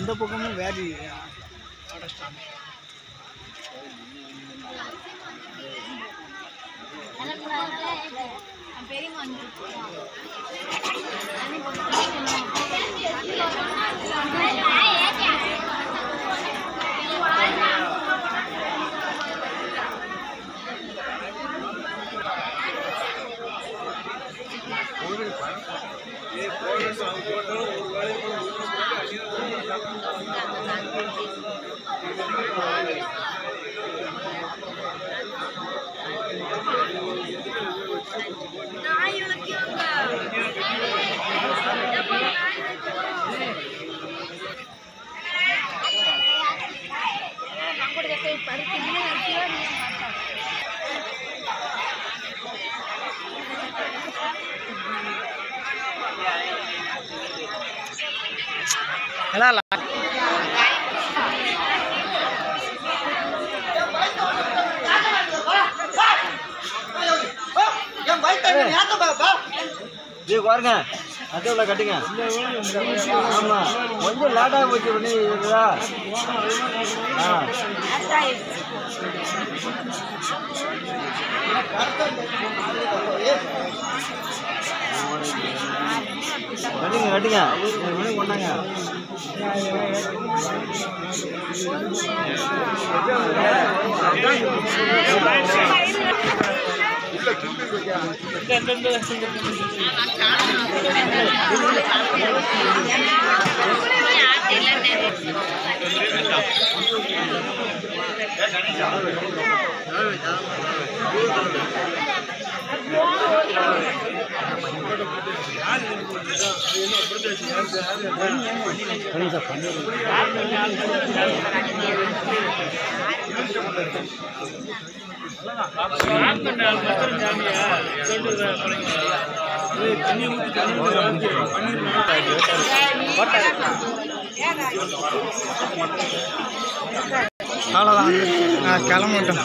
அந்த பக்கமும் வேடி அடைச்சிட்டாங்க. பாருங்க அதுல கட்டுங்க. ஆமா கொஞ்சம் லேட்டா போச்சு பண்ணிடுறா. கட்டுங்க கட்டுங்க மணி கொண்டாங்க. அவ்வளோதான் கிளம்பிட்டோம்.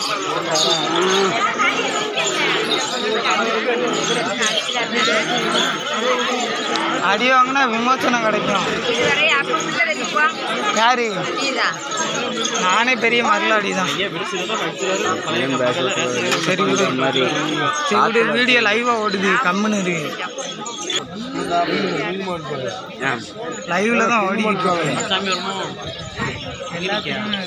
அடி வாங்கினா விமோசனம் கிடைக்கும். யாரு? நானே பெரிய மரலாடி தான். சரி விடு, வீடியோ லைவா ஓடுது. கம்முன்னு இருக்கு. லைவ்ல தான் ஓடிக்கிட்டு எல்லாத்தையுமே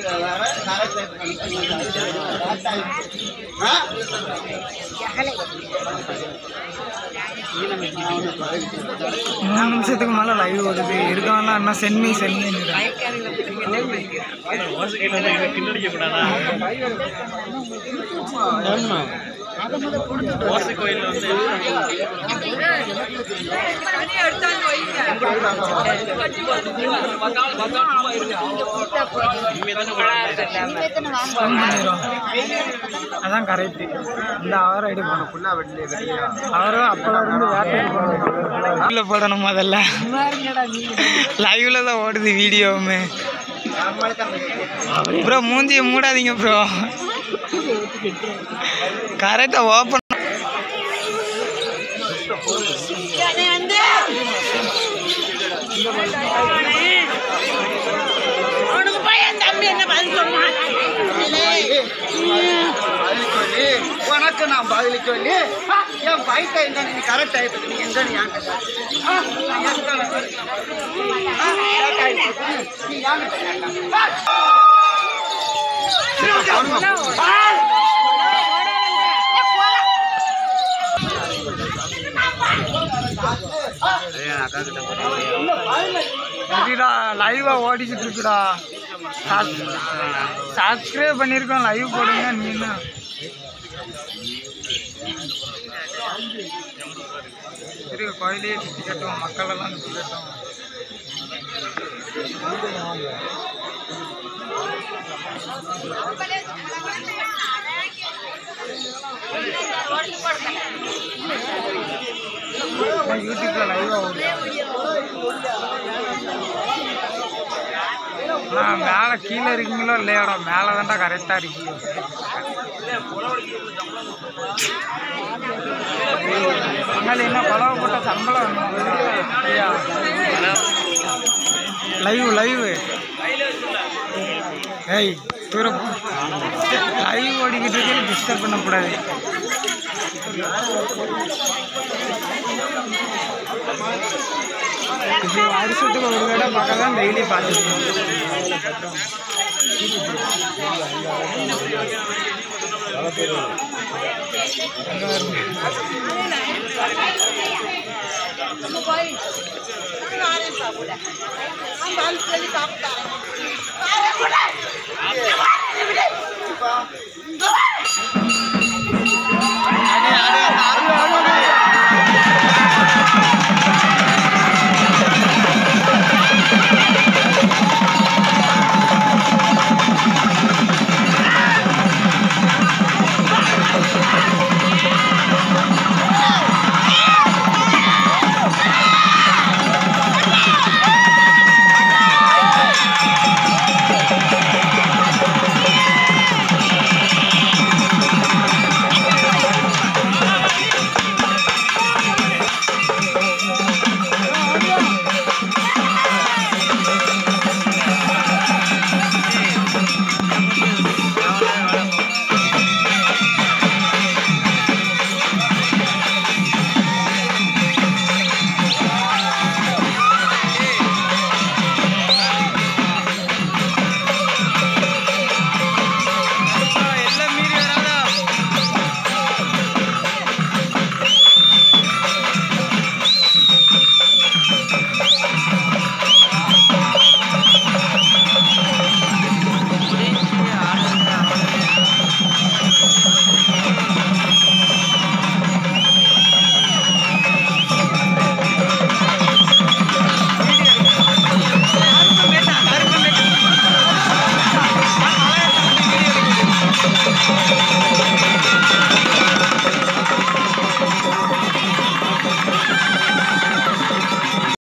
3 நிமிஷத்துக்கு மேலே லைவ் ஓடுது. இருக்காங்களா அண்ணா சென்மி கோயில் வந்து அதான் கரெக்டு. இந்த அவர் ஐடி போன அவரும் அப்போலேருந்து வேட்டையில் போடணும். முதல்ல லைவ்ல தான் ஓடுது வீடியோவுமே. ப்ரோ மூஞ்சியை மூடாதீங்க ப்ரோ. கரெக்டாக ஓப்பன் உனக்கு நான் பதில் சொல்லி என் பைட்டை எங்க நீ கரெக்ட் ஆயிட்டு நீ எங்க நீ லைவா ஓடிக்கிட்டு இருக்குடா. சப்ஸ்கிரைப் பண்ணியிருக்கோம். லைவ் போடுங்க. நீங்க சரி கோயிலே சுற்றி கட்டுவோம். மக்கள் எல்லாம் சுற்றி கட்டுவோம். யூடியூப்ல லைவா ஓடுது. மேலே கீழே இருக்கீங்களோ இல்லையாடா? மேலே தான்டா கரெக்டாக இருக்கீங்க. பங்காளி என்ன பழவ போட்ட சம்பளம் இல்லையா? லைவ் ஏய் தூரம் லைவ் ஓடிக்கிட்டு இருக்கு, டிஸ்டர்ப் பண்ணக்கூடாது. இது வருஷத்துக்கு ஒரு தடவை பார்க்க தான் டெய்லி பார்த்துருக்கோம். சாப்பிட்டா